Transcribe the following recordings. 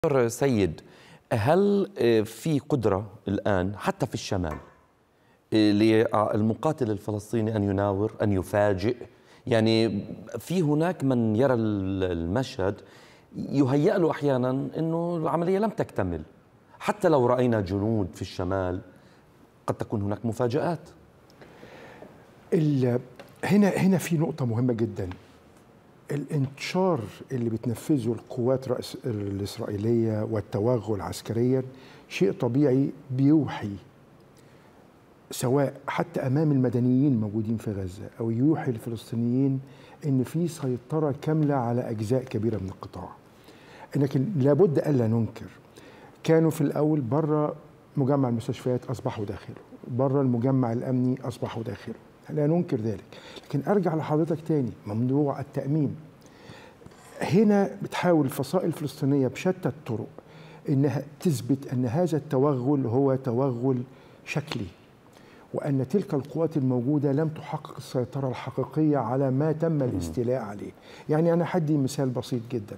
دكتور سيد، هل في قدرة الآن حتى في الشمال للمقاتل الفلسطيني أن يناور، أن يفاجئ؟ يعني في هناك من يرى المشهد يهيأ له أحيانا أنه العملية لم تكتمل، حتى لو رأينا جنود في الشمال قد تكون هناك مفاجآت. هنا في نقطة مهمة جدا. الانتشار اللي بتنفذه القوات الإسرائيلية والتوغل عسكريا شيء طبيعي بيوحي، سواء حتى أمام المدنيين موجودين في غزة أو يوحي الفلسطينيين إن في سيطرة كاملة على أجزاء كبيرة من القطاع. لكن لابد ألا ننكر، كانوا في الأول بره مجمع المستشفيات أصبحوا داخله، بره المجمع الأمني أصبحوا داخله، لا ننكر ذلك. لكن أرجع لحضرتك تاني، موضوع التأمين هنا بتحاول الفصائل الفلسطينية بشتى الطرق إنها تثبت أن هذا التوغل هو توغل شكلي، وأن تلك القوات الموجودة لم تحقق السيطرة الحقيقية على ما تم الاستيلاء عليه. يعني أنا حدي مثال بسيط جدا،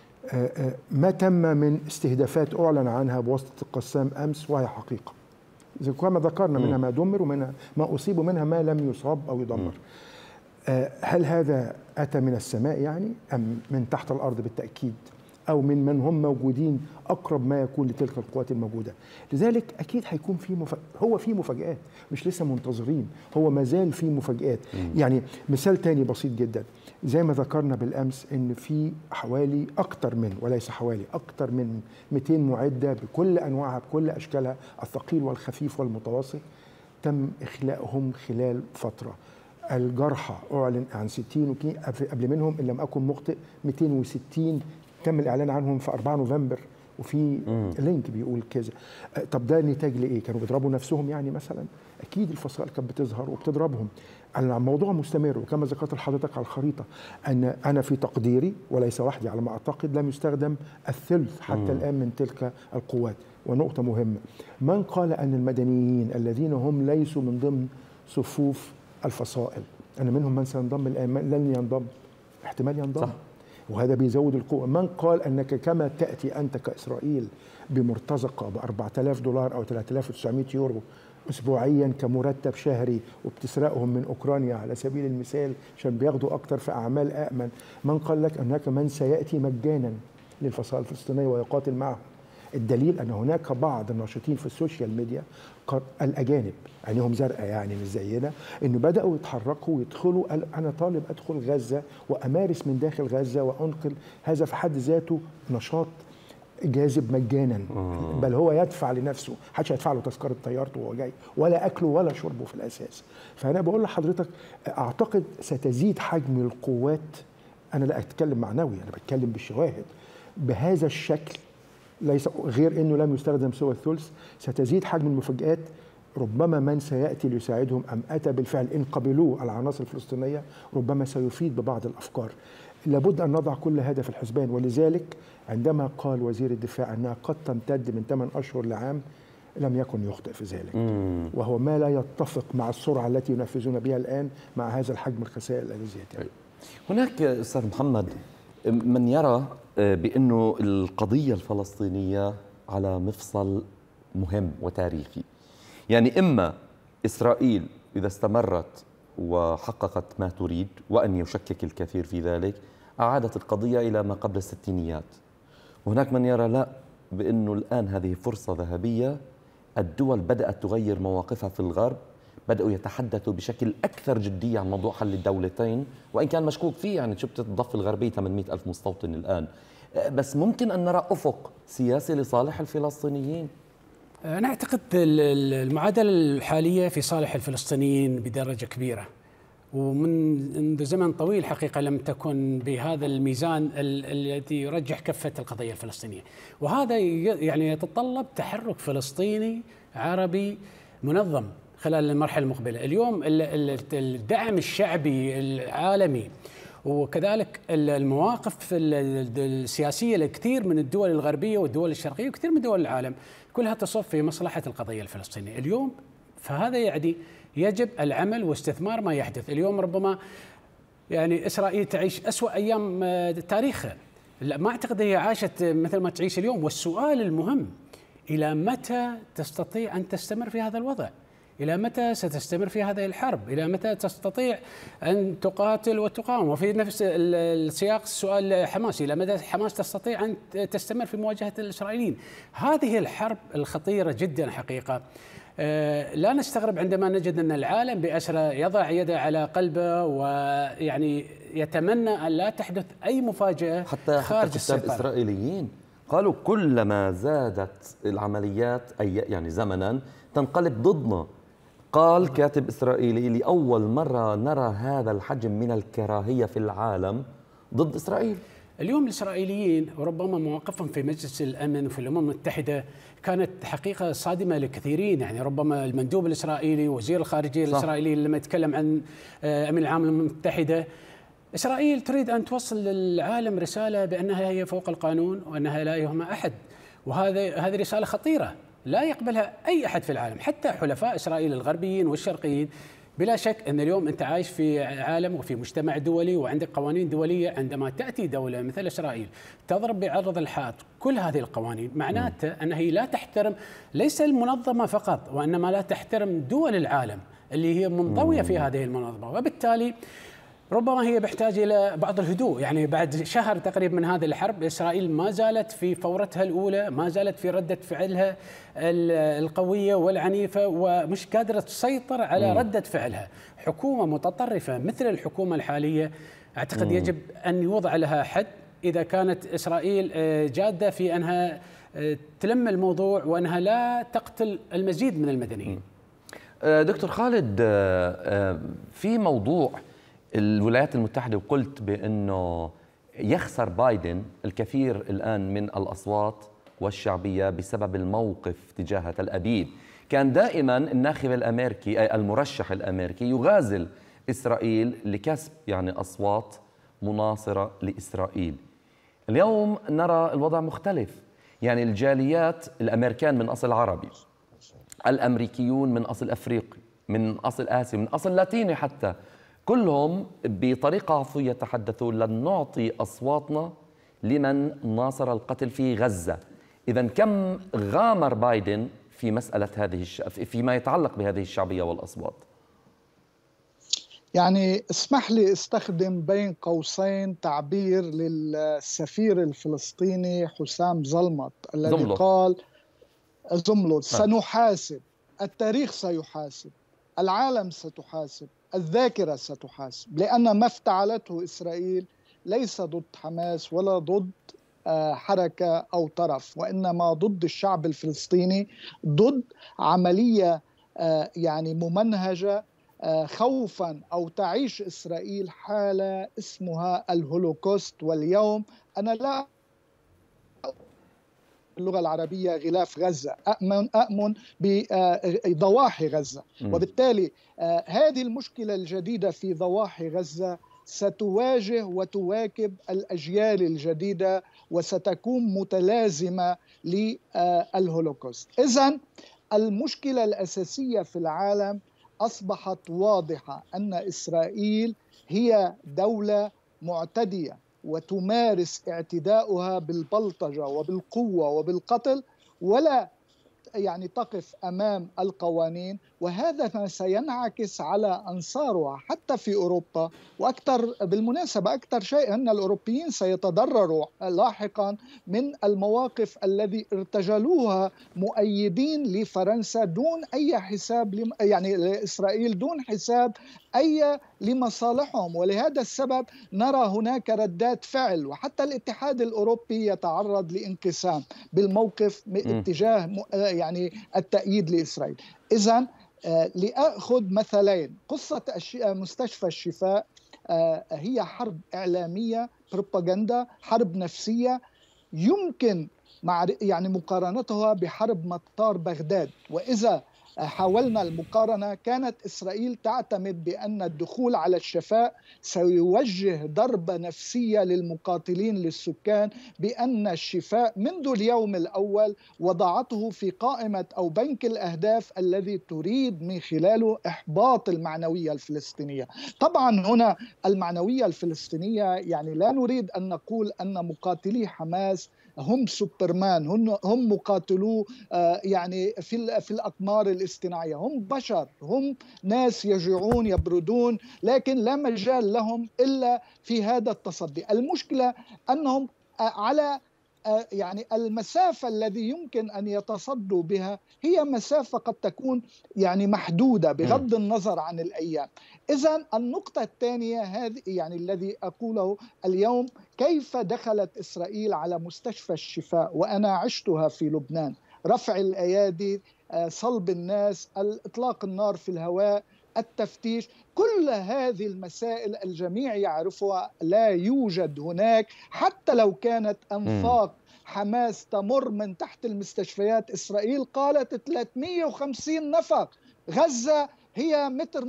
ما تم من استهدافات أعلن عنها بواسطة القسام أمس وهي حقيقة، زي كما ذكرنا، منها ما دمر ومنها ما أصيب ومنها ما لم يصاب أو يدمر. هل هذا أتى من السماء يعني أم من تحت الأرض؟ بالتأكيد، أو من هم موجودين أقرب ما يكون لتلك القوات الموجودة. لذلك أكيد هيكون هو في مفاجآت، مش لسه منتظرين، هو ما زال في مفاجآت. يعني مثال تاني بسيط جدا، زي ما ذكرنا بالأمس إن في حوالي أكتر من، وليس حوالي، أكتر من 200 معدة بكل أنواعها بكل أشكالها، الثقيل والخفيف والمتوسط، تم إخلاءهم خلال فترة. الجرحى أعلن عن 60 قبل منهم إن لم أكن مخطئ 260 تم الإعلان عنهم في 4 نوفمبر، وفي لينك بيقول كذا. طب ده نتاج لإيه؟ كانوا بيضربوا نفسهم يعني مثلا؟ أكيد الفصائل كانت بتظهر وبتضربهم. الموضوع مستمر، وكما ذكرت لحضرتك على الخريطة أن أنا في تقديري وليس وحدي على ما أعتقد لم يستخدم الثلث حتى الآن من تلك القوات. ونقطة مهمة، من قال أن المدنيين الذين هم ليسوا من ضمن صفوف الفصائل، أنا منهم من سينضم الآن لن ينضم، احتمال ينضم، صح، وهذا بيزود القوة. من قال أنك كما تأتي أنت كإسرائيل بمرتزقة ب 4000 دولار أو 3900 يورو أسبوعيا كمرتب شهري وبتسرقهم من أوكرانيا على سبيل المثال عشان بياخدوا أكتر في أعمال أأمن، من قال لك أنك من سيأتي مجانا للفصائل الفلسطينية ويقاتل معهم؟ الدليل أن هناك بعض الناشطين في السوشيال ميديا الأجانب عينيهم زرقاء يعني مش زينا، إنه بدأوا يتحركوا ويدخلوا، قال أنا طالب أدخل غزة وأمارس من داخل غزة وأنقل. هذا في حد ذاته نشاط جاذب مجانا، بل هو يدفع لنفسه، محدش هيدفع له تذكرة طيارته وهو جاي ولا أكله ولا شربه في الأساس. فأنا بقول لحضرتك أعتقد ستزيد حجم القوات، أنا لا أتكلم معنوي، أنا بتكلم بالشواهد، بهذا الشكل، ليس غير أنه لم يستخدم سوى الثلث. ستزيد حجم المفاجآت، ربما من سيأتي ليساعدهم أم أتى بالفعل إن قبلوه العناصر الفلسطينية ربما سيفيد ببعض الأفكار. لابد أن نضع كل هذا في الحسبان. ولذلك عندما قال وزير الدفاع أنها قد تمتد من 8 أشهر لعام، لم يكن يخطئ في ذلك، وهو ما لا يتفق مع السرعة التي ينفذون بها الآن مع هذا الحجم الخسائر الذي يتم. هناك أستاذ محمد من يرى بأنه القضية الفلسطينية على مفصل مهم وتاريخي، يعني إما إسرائيل إذا استمرت وحققت ما تريد وأن يشكك الكثير في ذلك أعادت القضية إلى ما قبل الستينيات، وهناك من يرى لا، بأنه الآن هذه فرصة ذهبية، الدول بدأت تغير مواقفها في الغرب، بدأوا يتحدثوا بشكل أكثر جدية عن موضوع حل الدولتين، وإن كان مشكوك فيه، يعني شو بتضف الغربية 800 ألف مستوطن الآن، بس ممكن أن نرى أفق سياسي لصالح الفلسطينيين. أنا أعتقد المعادلة الحالية في صالح الفلسطينيين بدرجة كبيرة، ومنذ زمن طويل حقيقة لم تكن بهذا الميزان الذي يرجح كفة القضية الفلسطينية، وهذا يعني يتطلب تحرك فلسطيني عربي منظم خلال المرحلة المقبلة. اليوم الدعم الشعبي العالمي وكذلك المواقف السياسية لكثير من الدول الغربية والدول الشرقية وكثير من دول العالم كلها تصف في مصلحة القضية الفلسطينية اليوم. فهذا يعني يجب العمل واستثمار ما يحدث اليوم. ربما يعني إسرائيل تعيش أسوأ أيام تاريخها، لا، ما أعتقد هي عاشت مثل ما تعيش اليوم. والسؤال المهم، إلى متى تستطيع أن تستمر في هذا الوضع؟ إلى متى ستستمر في هذه الحرب؟ إلى متى تستطيع أن تقاتل وتقاوم؟ وفي نفس السياق سؤال حماس، إلى متى حماس تستطيع أن تستمر في مواجهة الإسرائيليين؟ هذه الحرب الخطيرة جدا حقيقة. لا نستغرب عندما نجد أن العالم بأسره يضع يده على قلبه ويعني يتمنى أن لا تحدث أي مفاجأة خارج السيطرة. الإسرائيليين قالوا كلما زادت العمليات يعني زمنا تنقلب ضدنا. قال كاتب إسرائيلي: لأول مرة نرى هذا الحجم من الكراهية في العالم ضد إسرائيل. اليوم الإسرائيليين وربما مواقفهم في مجلس الأمن وفي الأمم المتحدة كانت حقيقة صادمة لكثيرين. يعني ربما المندوب الإسرائيلي، وزير الخارجية الإسرائيلي، لما يتكلم عن أمين العام للأمم المتحدة، إسرائيل تريد أن توصل للعالم رسالة بأنها هي فوق القانون وأنها لا يهمها أحد. هذه رسالة خطيرة لا يقبلها أي أحد في العالم، حتى حلفاء إسرائيل الغربيين والشرقيين. بلا شك أن اليوم أنت عايش في عالم وفي مجتمع دولي وعندك قوانين دولية. عندما تأتي دولة مثل إسرائيل تضرب بعرض الحائط كل هذه القوانين، معناته أنها لا تحترم ليس المنظمة فقط، وإنما لا تحترم دول العالم اللي هي منضوية في هذه المنظمة. وبالتالي ربما هي بحتاج إلى بعض الهدوء. يعني بعد شهر تقريبا من هذه الحرب، إسرائيل ما زالت في فورتها الأولى، ما زالت في ردة فعلها القوية والعنيفة، ومش قادرة تسيطر على ردة فعلها. حكومة متطرفة مثل الحكومة الحالية أعتقد يجب أن يوضع لها حد إذا كانت إسرائيل جادة في أنها تلم الموضوع وأنها لا تقتل المزيد من المدنيين. دكتور خالد، في موضوع الولايات المتحدة، وقلت بأنه يخسر بايدن الكثير الآن من الأصوات والشعبية بسبب الموقف تجاه تل أبيب. كان دائما الناخب الأمريكي المرشح الأمريكي يغازل إسرائيل لكسب يعني أصوات مناصرة لإسرائيل. اليوم نرى الوضع مختلف. يعني الجاليات الأمريكان من أصل عربي، الأمريكيون من أصل أفريقي، من أصل آسيا، من أصل لاتيني حتى، كلهم بطريقة عفوية يتحدثوا: لن نعطي أصواتنا لمن ناصر القتل في غزة. إذن كم غامر بايدن في مسألة فيما يتعلق بهذه الشعبية والأصوات؟ يعني اسمح لي استخدم بين قوسين تعبير للسفير الفلسطيني حسام زلمط الذي قال: زملط، سنحاسب، التاريخ سيحاسب، العالم ستحاسب، الذاكرة ستحاسب، لأن ما افتعلته إسرائيل ليس ضد حماس ولا ضد حركة أو طرف، وإنما ضد الشعب الفلسطيني، ضد عملية يعني ممنهجة خوفا أو تعيش إسرائيل حالة اسمها الهولوكوست. واليوم أنا لا اللغة العربية غلاف غزة، أؤمن بضواحي غزة، وبالتالي هذه المشكلة الجديدة في ضواحي غزة ستواجه وتواكب الأجيال الجديدة وستكون متلازمة للهولوكوست. إذن المشكلة الأساسية في العالم أصبحت واضحة، أن إسرائيل هي دولة معتدية وتمارس اعتداؤها بالبلطجة وبالقوة وبالقتل، ولا يعني تقف أمام القوانين، وهذا ما سينعكس على أنصارها حتى في أوروبا. وأكثر بالمناسبة، أكثر شيء أن الأوروبيين سيتضرروا لاحقا من المواقف الذي ارتجلوها مؤيدين لفرنسا دون أي حساب، يعني لإسرائيل دون حساب أي لمصالحهم. ولهذا السبب نرى هناك ردات فعل، وحتى الاتحاد الأوروبي يتعرض لانقسام بالموقف اتجاه يعني التأييد لإسرائيل. إذن لأخذ مثلين: قصة مستشفى الشفاء هي حرب إعلامية، بروباغندا، حرب نفسية، يمكن يعني مقارنتها بحرب مطار بغداد. وإذا حاولنا المقارنة، كانت إسرائيل تعتمد بأن الدخول على الشفاء سيوجه ضربة نفسية للمقاتلين للسكان، بأن الشفاء منذ اليوم الأول وضعته في قائمة أو بنك الأهداف الذي تريد من خلاله إحباط المعنوية الفلسطينية. طبعا هنا المعنوية الفلسطينية يعني لا نريد أن نقول أن مقاتلي حماس هم سوبرمان، هم مقاتلو يعني في الأقمار الاصطناعية، هم بشر، هم ناس يجوعون يبردون، لكن لا مجال لهم إلا في هذا التصدي. المشكلة أنهم على يعني المسافة الذي يمكن أن يتصدوا بها هي مسافة قد تكون يعني محدودة بغض النظر عن الأيام. إذن النقطة الثانية هذه يعني الذي أقوله اليوم، كيف دخلت إسرائيل على مستشفى الشفاء وأنا عشتها في لبنان، رفع الأيادي، صلب الناس، إطلاق النار في الهواء، التفتيش، كل هذه المسائل الجميع يعرفها. لا يوجد هناك حتى لو كانت أنفاق حماس تمر من تحت المستشفيات، إسرائيل قالت 350 نفق، غزة هي متر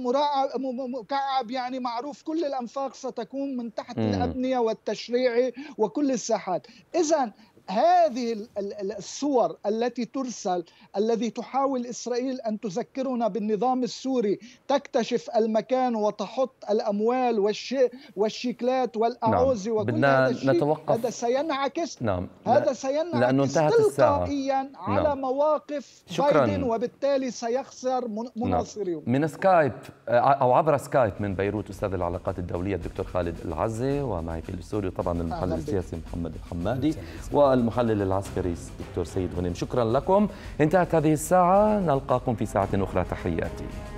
مكعب، يعني معروف كل الأنفاق ستكون من تحت الأبنية والتشريع وكل الساحات. إذن هذه الصور التي ترسل، الذي تحاول إسرائيل أن تذكرنا بالنظام السوري، تكتشف المكان وتحط الأموال والشيكلات والأعوزة وكل هذا الشيء، هذا سينعكس هذا سينعكس تلقائيا على مواقف بايدن، وبالتالي سيخسر مناصريه. من سكايب أو عبر سكايب من بيروت أستاذ العلاقات الدولية الدكتور خالد العزي، ومعي في الاستوديو طبعا المحلل السياسي محمد الحمادي والمحلل العسكري الدكتور سيد غنيم. شكرا لكم. انتهت هذه الساعة، نلقاكم في ساعة أخرى. تحياتي.